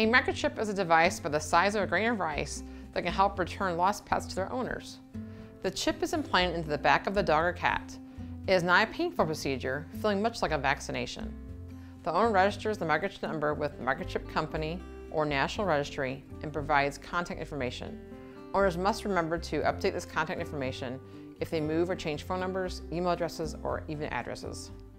A microchip is a device by the size of a grain of rice that can help return lost pets to their owners. The chip is implanted into the back of the dog or cat. It is not a painful procedure, feeling much like a vaccination. The owner registers the microchip number with the microchip company or national registry and provides contact information. Owners must remember to update this contact information if they move or change phone numbers, email addresses, or even addresses.